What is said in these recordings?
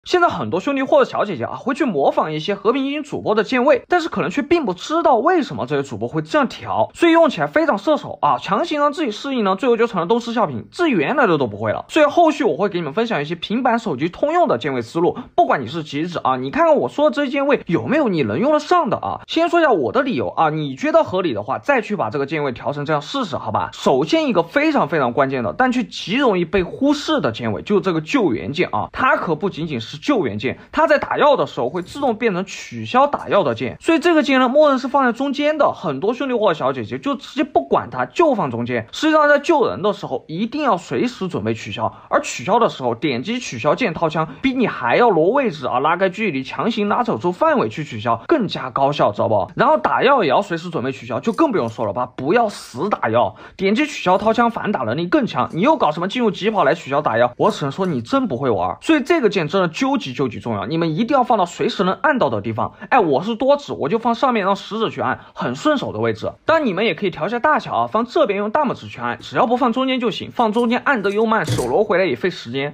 现在很多兄弟或者小姐姐啊，会去模仿一些和平精英主播的键位，但是可能却并不知道为什么这些主播会这样调，所以用起来非常射手啊，强行让自己适应呢，最后就成了东施效颦，自己原来的都不会了。所以后续我会给你们分享一些平板手机通用的键位思路，不管你是几指啊，你看看我说的这些键位有没有你能用得上的啊。先说一下我的理由啊，你觉得合理的话，再去把这个键位调成这样试试，好吧？首先一个非常关键的，但却极容易被忽视的键位，就是这个救援键啊，它可不仅仅是救援键，它在打药的时候会自动变成取消打药的键，所以这个键呢，默认是放在中间的。很多兄弟或者小姐姐就直接不管它，就放中间。实际上在救人的时候，一定要随时准备取消，而取消的时候，点击取消键掏枪，比你还要挪位置啊，拉开距离，强行拉走出范围去取消，更加高效，知道不？然后打药也要随时准备取消，就更不用说了吧，不要死打药，点击取消掏枪，反打能力更强。你又搞什么进入疾跑来取消打药，我只能说你真不会玩。所以这个键真的究极重要，你们一定要放到随时能按到的地方。哎，我是多指，我就放上面让食指去按，很顺手的位置。当然你们也可以调一下大小啊，放这边用大拇指去按，只要不放中间就行，放中间按得又慢，手挪回来也费时间。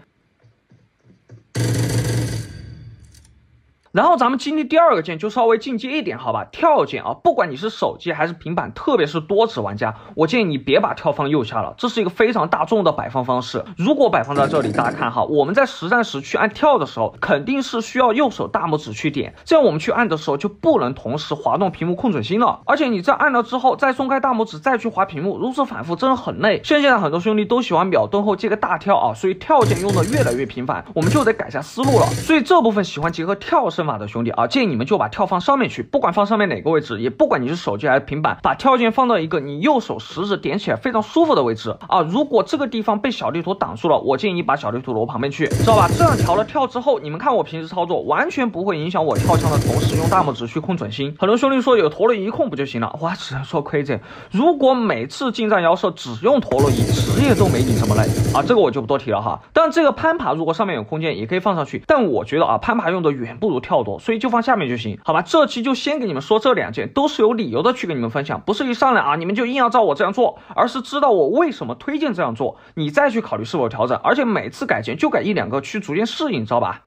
然后咱们今天第二个键就稍微进阶一点，好吧？跳键啊，不管你是手机还是平板，特别是多指玩家，我建议你别把跳放右下了，这是一个非常大众的摆放方式。如果摆放在这里，大家看哈，我们在实战时去按跳的时候，肯定是需要右手大拇指去点，这样我们去按的时候就不能同时滑动屏幕控准心了。而且你在按了之后，再松开大拇指再去滑屏幕，如此反复真的很累。现在很多兄弟都喜欢秒蹲后接个大跳啊，所以跳键用的越来越频繁，我们就得改下思路了。所以这部分喜欢结合跳身法的兄弟啊，建议你们就把跳放上面去，不管放上面哪个位置，也不管你是手机还是平板，把跳键放到一个你右手食指点起来非常舒服的位置啊。如果这个地方被小地图挡住了，我建议你把小地图挪旁边去，知道吧？这样调了跳之后，你们看我平时操作完全不会影响我跳枪的同时用大拇指去控准心。很多兄弟说有陀螺仪控不就行了，我只能说crazy。如果每次近战遥射只用陀螺仪，职业都没你这么累啊，这个我就不多提了哈。当然这个攀爬如果上面有空间也可以放上去，但我觉得啊，攀爬用的远不如跳多，所以就放下面就行，好吧？这期就先给你们说这两件，都是有理由的去跟你们分享，不是一上来啊你们就硬要照我这样做，而是知道我为什么推荐这样做，你再去考虑是否调整，而且每次改键就改一两个，去逐渐适应，知道吧？